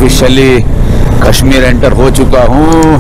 Officially Kashmir enter हो चुका हूँ।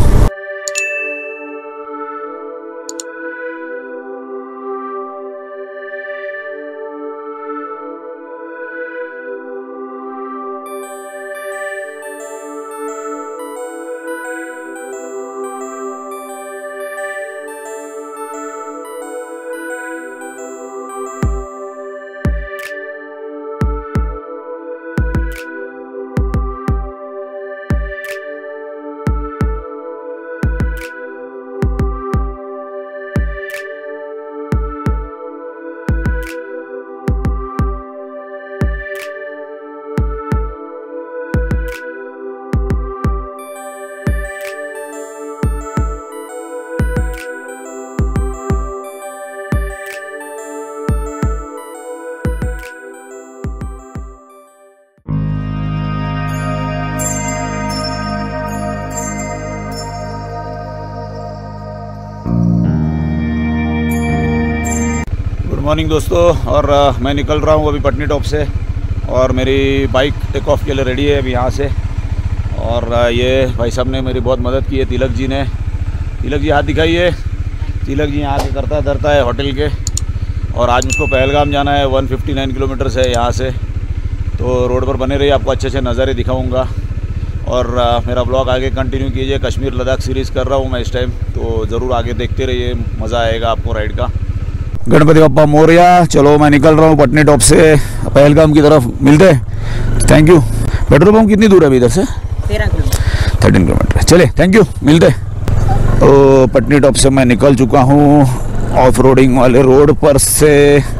मॉर्निंग दोस्तों, और मैं निकल रहा हूँ अभी पटनी टॉप से, और मेरी बाइक टेक ऑफ के लिए रेडी है अभी यहाँ से। और ये भाई साहब ने मेरी बहुत मदद की है, तिलक जी ने। तिलक जी हाथ दिखाइए। तिलक जी यहाँ से करता धरता है होटल के, और आज मुझको पहलगाम जाना है। 159 किलोमीटर है यहाँ से। तो रोड पर बने रहिए, आपको अच्छे अच्छे नज़ारे दिखाऊँगा। और मेरा ब्लॉग आगे कंटिन्यू कीजिए। कश्मीर लद्दाख सीरीज़ कर रहा हूँ मैं इस टाइम, तो ज़रूर आगे देखते रहिए, मज़ा आएगा आपको राइड का। गणपति बप्पा मोरया। चलो मैं निकल रहा हूँ पटनी टॉप से पहलगाम की तरफ, मिलते हैं। Thank you. पेट्रोल पंप कितनी दूर है अभी इधर से? 13 किलोमीटर। चले, थैंक यू, मिलते। तो पटनी टॉप से मैं निकल चुका हूँ ऑफ रोडिंग वाले रोड पर से।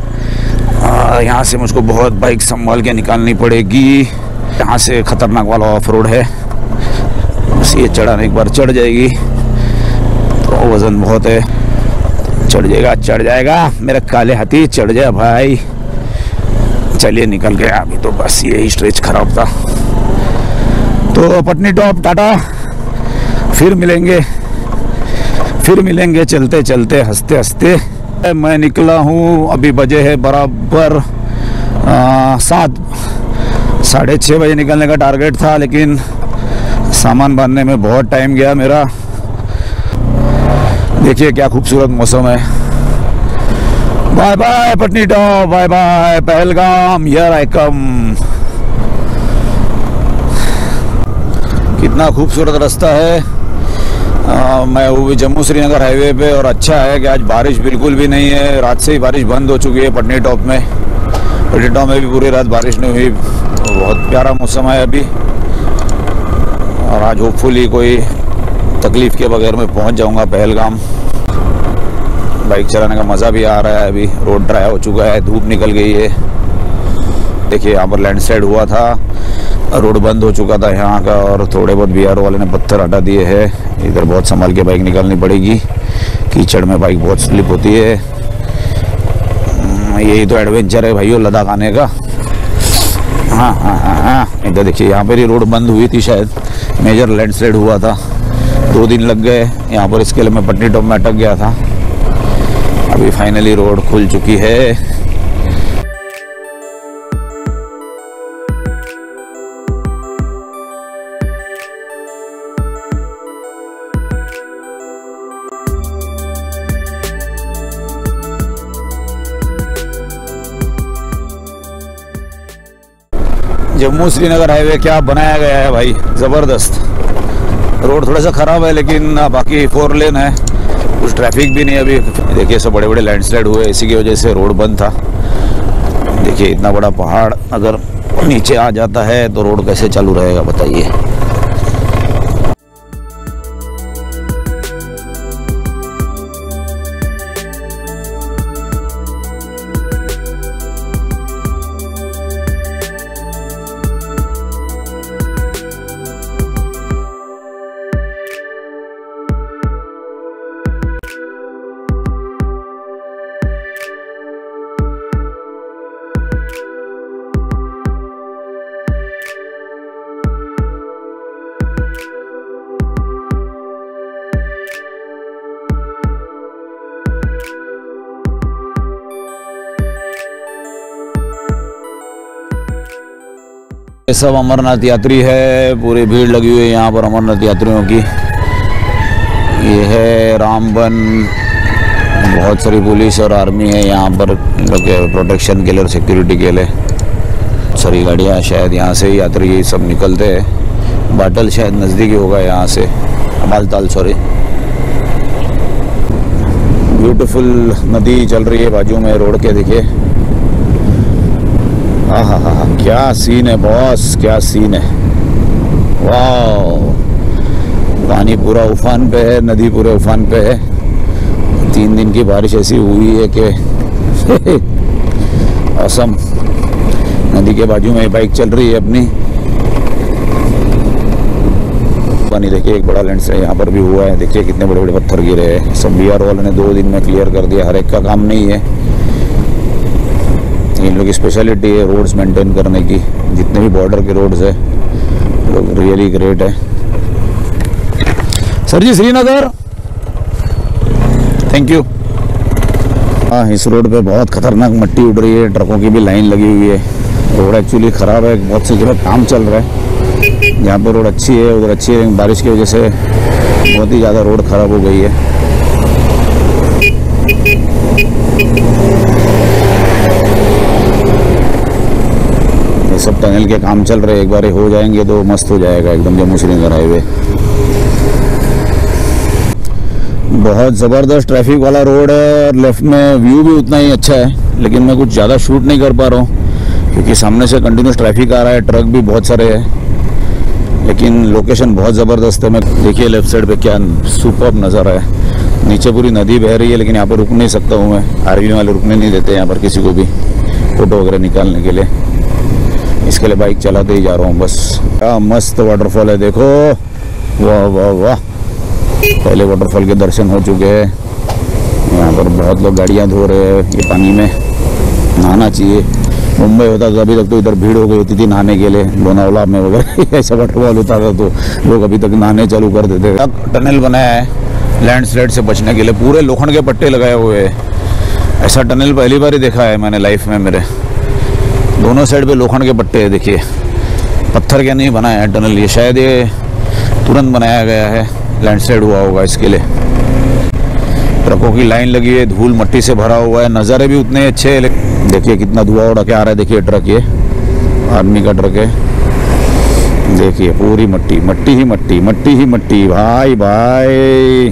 यहाँ से मुझको बहुत बाइक संभाल के निकालनी पड़ेगी। यहाँ से ख़तरनाक वाला ऑफ रोड है, बस ये चढ़ाने एक बार चढ़ जाएगी तो वज़न बहुत है। चढ़ जाएगा मेरा काले हाथी, चढ़ जाए भाई। चलिए निकल गया अभी तो, बस यही स्ट्रेच खराब था। तो पटनी टॉप टाटा, फिर मिलेंगे चलते चलते हंसते हंसते। मैं निकला हूँ, अभी बजे है बराबर 7, 6:30 बजे निकलने का टारगेट था, लेकिन सामान बांधने में बहुत टाइम गया मेरा। देखिए क्या खूबसूरत मौसम है। Bye bye Patnitop, bye bye Pahalgam, here I come. कितना खूबसूरत रास्ता है। मैं वो भी जम्मू श्रीनगर हाईवे पे, और अच्छा है कि आज बारिश बिल्कुल भी नहीं है। रात से ही बारिश बंद हो चुकी है पटनी टॉप में। पटनी टॉप में भी पूरी रात बारिश नहीं हुई, तो बहुत प्यारा मौसम है अभी। और आज होपफुली कोई तकलीफ़ के बगैर मैं पहुंच जाऊंगा पहलगाम। बाइक चलाने का मज़ा भी आ रहा है। अभी रोड ड्राई हो चुका है, धूप निकल गई है। देखिए यहाँ पर लैंडस्लाइड हुआ था, रोड बंद हो चुका था यहाँ का, और थोड़े बहुत बीआरओ वाले ने पत्थर हटा दिए हैं। इधर बहुत संभाल के बाइक निकालनी पड़ेगी, कीचड़ में बाइक बहुत स्लिप होती है। यही तो एडवेंचर है भाइयों लद्दाख आने का। हाँ, इधर देखिए यहाँ पर ही रोड बंद हुई थी, शायद मेजर लैंडस्लाइड हुआ था। 2 दिन लग गए यहाँ पर, इसके लिए मैं पटनी टॉप में अटक गया था। अभी फाइनली रोड खुल चुकी है। जम्मू श्रीनगर हाईवे क्या बनाया गया है भाई, ज़बरदस्त। रोड थोड़ा सा ख़राब है, लेकिन बाकी 4 लेन है, कुछ ट्रैफिक भी नहीं। अभी देखिए सब बड़े बड़े लैंडस्लाइड हुए, इसी की वजह से रोड बंद था। देखिए इतना बड़ा पहाड़ अगर नीचे आ जाता है तो रोड कैसे चालू रहेगा बताइए। ये सब अमरनाथ यात्री है, पूरी भीड़ लगी हुई है यहाँ पर अमरनाथ यात्रियों की। ये है रामबन, बहुत सारी पुलिस और आर्मी है यहाँ पर प्रोटेक्शन के लिए और सिक्योरिटी के लिए। सारी गाड़ियाँ शायद यहाँ से यात्री सब निकलते हैं। बाटल शायद नज़दीकी होगा यहाँ से, बालताल सॉरी। ब्यूटीफुल नदी चल रही है बाजू में रोड के, देखिए। हाँ हाँ हाँ, क्या सीन है बॉस, क्या सीन है। वाह, पानी पूरा उफान पे है, नदी पूरे उफान पे है। 3 दिन की बारिश ऐसी हुई है कि औसम। नदी के बाजू में बाइक चल रही है अपनी। पानी देखिए, एक बड़ा लैंडस्लाइड यहाँ पर भी हुआ है। देखिए कितने बड़े बड़े पत्थर गिरे हैं। सब बीआर वालों ने 2 दिन में क्लियर कर दिया। हर एक का काम नहीं है, इन लोग की स्पेशलिटी है रोड्स मेंटेन करने की। जितने भी बॉर्डर के रोड्स है लोग रियली ग्रेट है। Sir ji Srinagar, thank you. हाँ, इस रोड पे बहुत खतरनाक मट्टी उड़ रही है, ट्रकों की भी लाइन लगी हुई है। रोड एक्चुअली ख़राब है, बहुत सी जगह काम चल रहा है। यहाँ पर रोड अच्छी है, उधर अच्छी है, बारिश की वजह से बहुत ही ज़्यादा रोड ख़राब हो गई है। ये सब टनल के काम चल रहे हैं, एक बार हो जाएंगे तो मस्त हो जाएगा एकदम जम्मू श्रीनगर हाईवे। बहुत ज़बरदस्त ट्रैफिक वाला रोड है और लेफ्ट में व्यू भी उतना ही अच्छा है, लेकिन मैं कुछ ज़्यादा शूट नहीं कर पा रहा हूँ क्योंकि सामने से कंटिन्यूस ट्रैफिक आ रहा है, ट्रक भी बहुत सारे हैं। लेकिन लोकेशन बहुत ज़बरदस्त है। मैं देखिए लेफ्ट साइड पे क्या सुपर्ब नज़ारा है। नीचे पूरी नदी बह रही है, लेकिन यहाँ पर रुक नहीं सकता हूँ मैं। आर्मी वाले रुकने नहीं देते यहाँ पर किसी को भी फ़ोटो वगैरह निकालने के लिए। इसके लिए बाइक चलाते ही जा रहा हूँ बस। क्या मस्त वाटरफॉल है, देखो। वाह वाह वाह, पहले वाटरफॉल के दर्शन हो चुके हैं। यहाँ पर बहुत लोग गाड़ियाँ धो रहे हैं। ये पानी में नहाना चाहिए। मुंबई होता तो अभी तक तो इधर भीड़ हो गई होती थी नहाने के लिए, लोनावला में वगैरह ऐसा वाटरफॉल होता था तो लोग अभी तक नहाने चालू कर देते। अब टनल बनाया है लैंडस्लाइड से बचने के लिए, पूरे लोखंड के पट्टे लगाए हुए हैं। ऐसा टनल पहली बार ही देखा है मैंने लाइफ में मेरे। दोनों साइड पे लोखंड के पट्टे है, देखिए। पत्थर के नहीं बनाया है टनल, ये शायद ये तुरंत बनाया गया है, लैंडस्लाइड हुआ होगा इसके लिए। ट्रकों की लाइन लगी है, धूल मट्टी से भरा हुआ है। नज़ारे भी उतने अच्छे हैं। देखिए कितना धुआं उड़ा के आ रहा है। देखिए ट्रक, ये आर्मी का ट्रक है। देखिए पूरी मट्टी मट्टी ही मट्टी, मट्टी ही मट्टी। भाई भाई,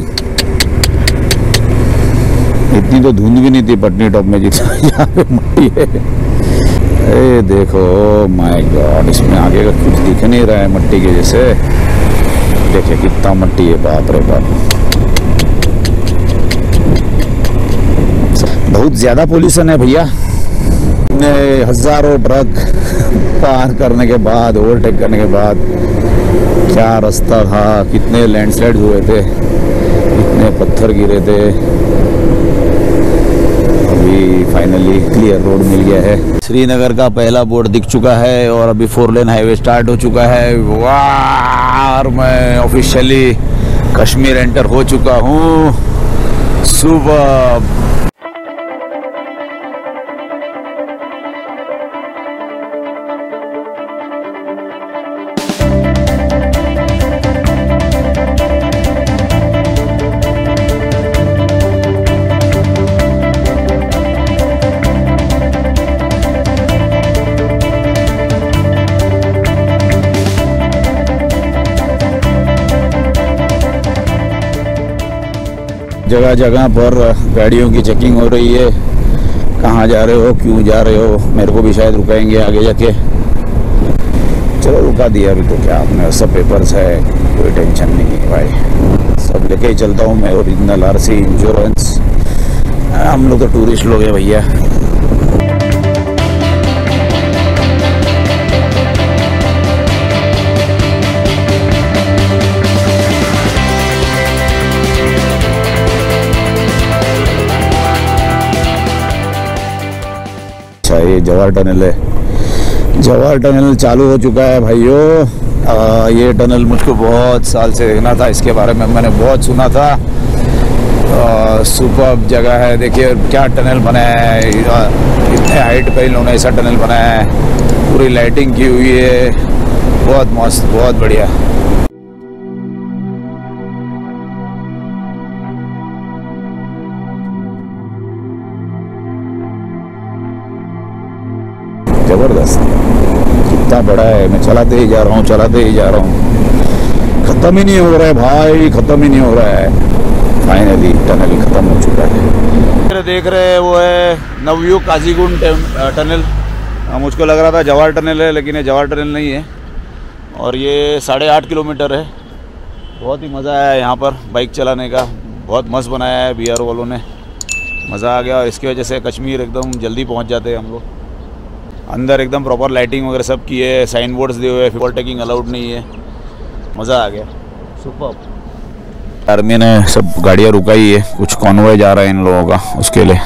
इतनी तो धुंध भी नहीं थी पटनी टॉप में जितना यहाँ पे मट्टी है। ए देखो, माय गॉड, इसमें आगे का कुछ दिख नहीं रहा है मट्टी के जैसे। देखिए कितना मट्टी है, बाप रे बाप। बहुत ज़्यादा पोल्यूशन है भैया। हज़ारों ट्रक पार करने के बाद, ओवरटेक करने के बाद, क्या रास्ता था। कितने लैंडस्लाइड हुए थे, कितने पत्थर गिरे थे। अभी फाइनली क्लियर रोड मिल गया है। श्रीनगर का पहला बोर्ड दिख चुका है और अभी 4 लेन हाईवे स्टार्ट हो चुका है। वाह, मैं ऑफिशियली कश्मीर एंटर हो चुका हूँ। सुबह जगह जगह पर गाड़ियों की चेकिंग हो रही है। कहाँ जा रहे हो, क्यों जा रहे हो। मेरे को भी शायद रुकाएंगे आगे जाके। चलो रुका दिया अभी तो क्या, अपने सब पेपर्स है, कोई टेंशन नहीं है भाई। सब लेके ही चलता हूँ मैं, ओरिजिनल आरसी, इंश्योरेंस। हम लोग तो टूरिस्ट लोग हैं भैया। ये जवाहर टनल है। जवाहर टनल चालू हो चुका है भाइयों। ये टनल मुझको बहुत साल से देखना था, इसके बारे में मैंने बहुत सुना था। सुपर्ब जगह है। देखिए क्या टनल बनाया है, इतने हाइट पे इन लोगों ने ऐसा टनल बनाया है। पूरी लाइटिंग की हुई है। बहुत मस्त, बहुत बढ़िया। जबरदस्त, कितना बड़ा है। मैं चलाते ही जा रहा हूँ, चलाते ही जा रहा हूँ, खत्म ही नहीं हो रहा है भाई, खत्म ही नहीं हो रहा है। फाइनली टनल खत्म हो चुका है। देख रहे हैं वो है नवयुग काजीगुंड टनल। मुझको लग रहा था जवाहर टनल है, लेकिन ये जवाहर टनल नहीं है। और ये 8.5 किलोमीटर है। बहुत ही मज़ा आया यहाँ पर बाइक चलाने का, बहुत मस्त बनाया है BR वालों ने, मज़ा आ गया। और इसकी वजह से कश्मीर एकदम जल्दी पहुँच जाते हैं हम लोग। अंदर एकदम प्रॉपर लाइटिंग वगैरह सब की है, साइन बोर्ड्स दिए हुए हैं, ओवरटेकिंग अलाउड नहीं है, मज़ा आ गया, सुपर्ब। आर्मी ने सब गाड़ियाँ रुकाई है, कुछ कॉन्वॉय जा रहा है इन लोगों का, उसके लिए।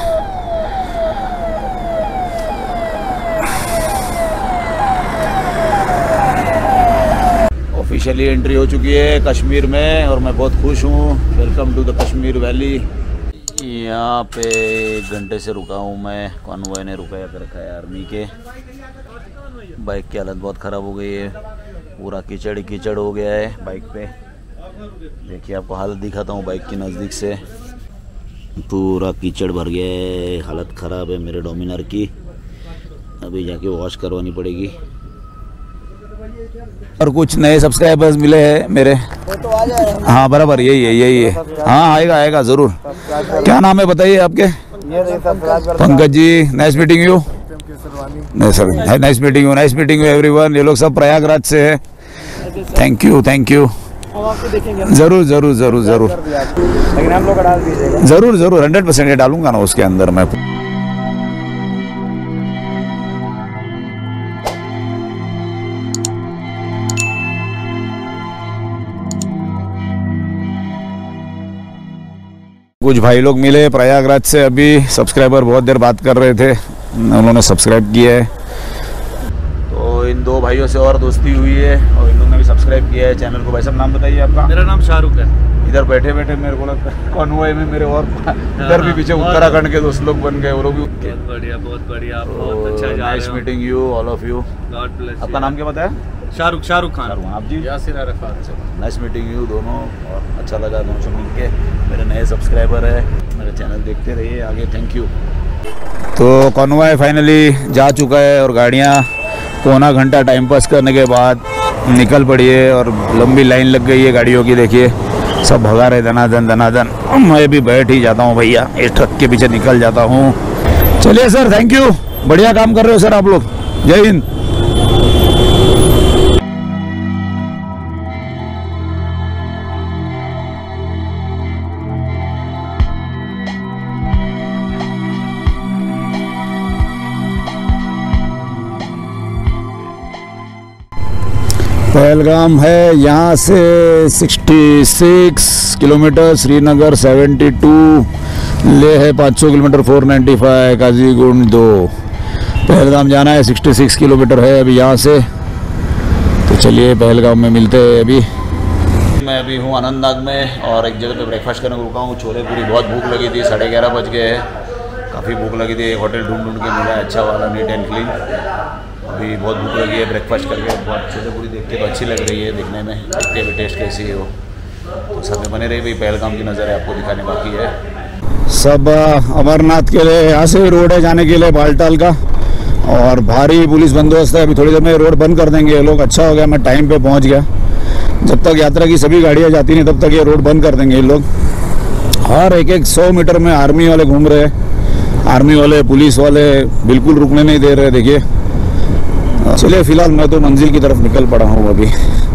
ऑफिशियली एंट्री हो चुकी है कश्मीर में और मैं बहुत खुश हूँ। Welcome to the Kashmir valley. यहाँ पे 1 घंटे से रुका हूँ मैं, कॉन्वॉय ने रुकाया कर रखा है आर्मी के। बाइक की हालत बहुत ख़राब हो गई है, पूरा कीचड़ कीचड़ हो गया है बाइक पे। देखिए आपको हालत दिखाता हूँ बाइक की नज़दीक से, पूरा कीचड़ भर गया है, हालत ख़राब है मेरे डोमिनार की। अभी जाके वॉश करवानी पड़ेगी। और कुछ नए सब्सक्राइबर्स मिले हैं मेरे, तो आ जाएगा। हाँ बराबर, यही है। हाँ आएगा ज़रूर। क्या नाम है बताइए आपके? Pankaj ji, nice meeting you. Nice meeting you everyone. ये लोग सब प्रयागराज से है। Thank you. जरूर। लेकिन हम लोग डाल दीजिएगा। जरूर 100% डालूंगा ना उसके अंदर मैं। कुछ भाई लोग मिले प्रयागराज से, अभी सब्सक्राइबर बहुत देर बात कर रहे थे, उन्होंने सब्सक्राइब किया है। तो इन 2 भाइयों से और दोस्ती हुई है और इन लोगों ने भी सब्सक्राइब किया है चैनल को। भाई साहब नाम बताइए आपका? मेरा नाम शाहरुख है। इधर बैठे मेरे को लगता है कॉन्वॉय में मेरे और इधर भी पीछे उत्तराखंड के दोस्त लोग बन गए, वो लोग भी। बहुत बढ़िया बहुत अच्छा जा रहे हो। Nice meeting you all of you. God bless. आपका नाम क्या बताया? शाहरुख खान। आप जी? Yasir Arafat. Nice meeting you दोनों, और अच्छा लगा दोनों से मिल के। मेरे नए सब्सक्राइबर है, मेरा चैनल देखते रहिए आगे। Thank you. तो कॉन्वॉय फाइनली जा चुका है और गाड़ियाँ पौना घंटा टाइम पास करने के बाद निकल पड़ी है और लंबी लाइन लग गई है गाड़ियों की। देखिए सब भगा रहे दनादन। मैं भी बैठ ही जाता हूँ भैया, इस ट्रक के पीछे निकल जाता हूँ। चलिए सर, थैंक यू, बढ़िया काम कर रहे हो सर आप लोग। जय हिंद। पहलगाम है यहाँ से 66 किलोमीटर, श्रीनगर 72, ले है 500 किलोमीटर, 495, काजीगुंड 2। पहलगाम जाना है, 66 किलोमीटर है अभी यहाँ से। तो चलिए पहलगाम में मिलते हैं अभी। मैं अभी हूँ अनंतनाग में और एक जगह पे ब्रेकफास्ट करने को रुका हूँ। छोले पूरी, बहुत भूख लगी थी, 11:30 बज गए हैं, काफ़ी भूख लगी थी। एक होटल ढूंढ के मिला अच्छा वाला, नीट एंड क्लीन। अभी बहुत भूख लगी है, ब्रेकफास्ट करके। बहुत छोले पूरी देख के तो अच्छी लग रही है देखने में, देखते हुए टेस्ट कैसी है वो। तो सब में बने रही भाई, पहलगाम की नज़र है आपको दिखाने बाकी है। सब अमरनाथ के लिए यहाँ से रोड है जाने के लिए बालटाल का, और भारी पुलिस बंदोबस्त है। अभी थोड़ी देर में रोड बंद कर देंगे ये लोग। अच्छा हो गया मैं टाइम पे पहुँच गया। जब तक यात्रा की सभी गाड़ियाँ जाती नहीं तब तक ये रोड बंद कर देंगे ये लोग। हर एक 100 मीटर में आर्मी वाले घूम रहे हैं, आर्मी वाले पुलिस वाले बिल्कुल रुकने नहीं दे रहे। देखिए चलिए फिलहाल मैं तो मंजिल की तरफ निकल पड़ा हूँ अभी,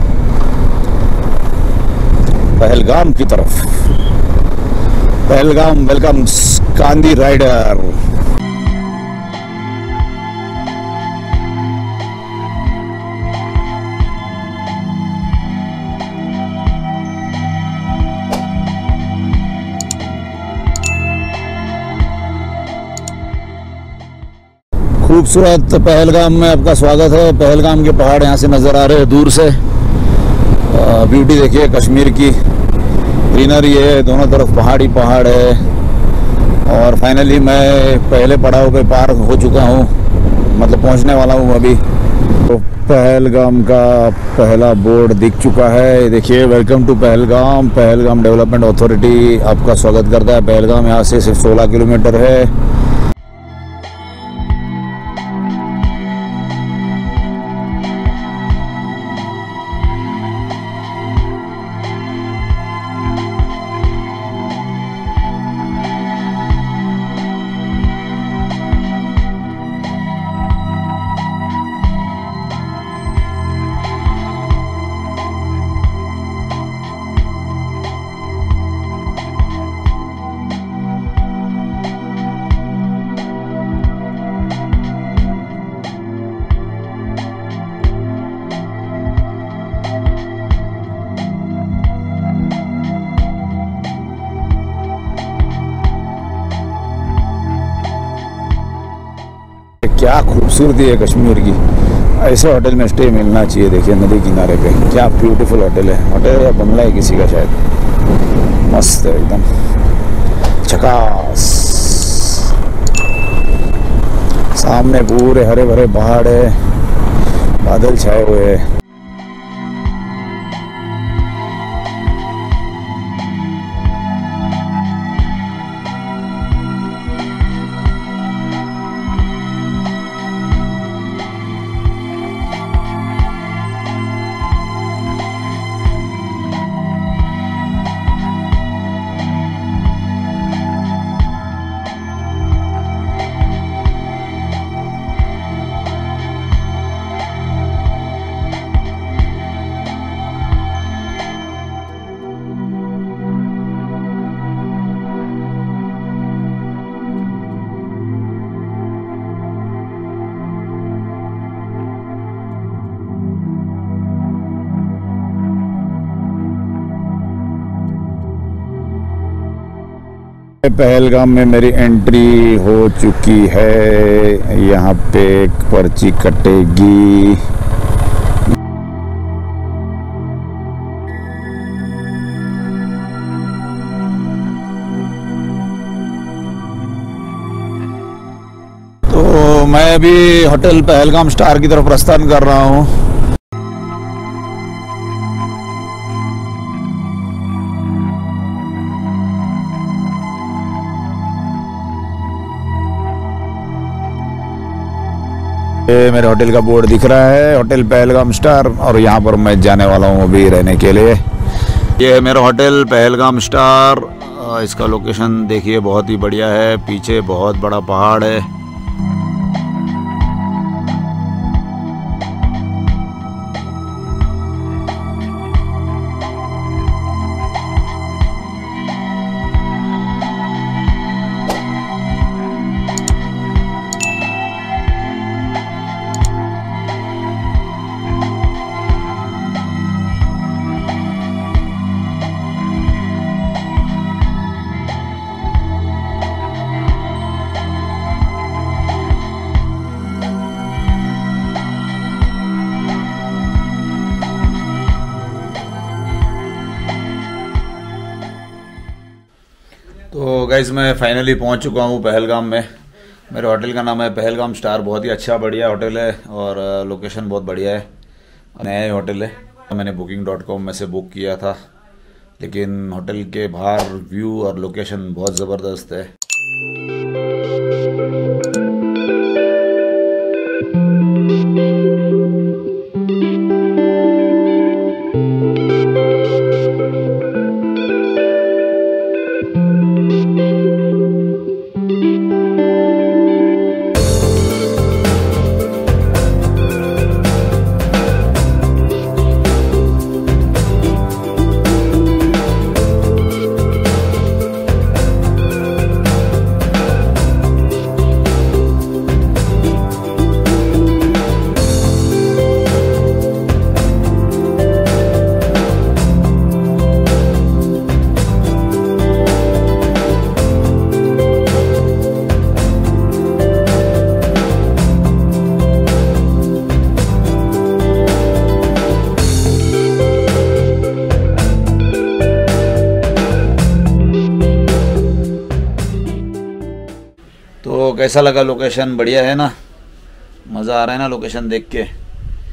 पहलगाम की तरफ। Pahalgam welcomes Kandi rider. खूबसूरत पहलगाम में आपका स्वागत है। पहलगाम के पहाड़ यहाँ से नज़र आ रहे हैं दूर से। ब्यूटी देखिए कश्मीर की, ग्रीनरी है, दोनों तरफ पहाड़ ही पहाड़ है। और फाइनली मैं पहले पड़ाव पे पार हो चुका हूँ, मतलब पहुँचने वाला हूँ अभी। तो पहलगाम का पहला बोर्ड दिख चुका है। देखिए, welcome to Pahalgam. Pahalgam development authority आपका स्वागत करता है। पहलगाम यहाँ से सिर्फ 16 किलोमीटर है। क्या खूबसूरती है कश्मीर की। ऐसे होटल में स्टे मिलना चाहिए। देखिए, नदी किनारे पे क्या ब्यूटीफुल होटल है। होटल या बंगला है किसी का शायद। मस्त है एकदम झकास। सामने पूरे हरे भरे पहाड़ है, बादल छाए हुए हैं। पहलगाम में मेरी एंट्री हो चुकी है। यहाँ पे एक पर्ची कटेगी। तो मैं अभी होटल पहलगाम स्टार की तरफ प्रस्थान कर रहा हूँ। मेरे होटल का बोर्ड दिख रहा है, होटल पहलगाम स्टार, और यहाँ पर मैं जाने वाला हूँ अभी रहने के लिए। ये है मेरा होटल पहलगाम स्टार। इसका लोकेशन देखिए, बहुत ही बढ़िया है। पीछे बहुत बड़ा पहाड़ है। तो गाइस, मैं फाइनली पहुंच चुका हूं पहलगाम में। मेरे होटल का नाम है पहलगाम स्टार। बहुत ही अच्छा बढ़िया होटल है और लोकेशन बहुत बढ़िया है। नया ही होटल है। मैंने booking.com में से बुक किया था, लेकिन होटल के बाहर व्यू और लोकेशन बहुत ज़बरदस्त है। तो कैसा लगा लोकेशन? बढ़िया है ना? मज़ा आ रहा है ना लोकेशन देख के?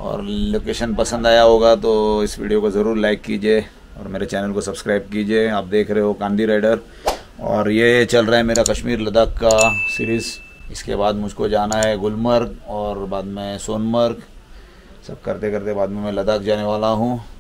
और लोकेशन पसंद आया होगा तो इस वीडियो को ज़रूर लाइक कीजिए और मेरे चैनल को सब्सक्राइब कीजिए। आप देख रहे हो कांदी राइडर, और ये चल रहा है मेरा कश्मीर लद्दाख का सीरीज़। इसके बाद मुझको जाना है गुलमर्ग और बाद में सोनमर्ग, सब करते करते बाद में मैं लद्दाख जाने वाला हूँ।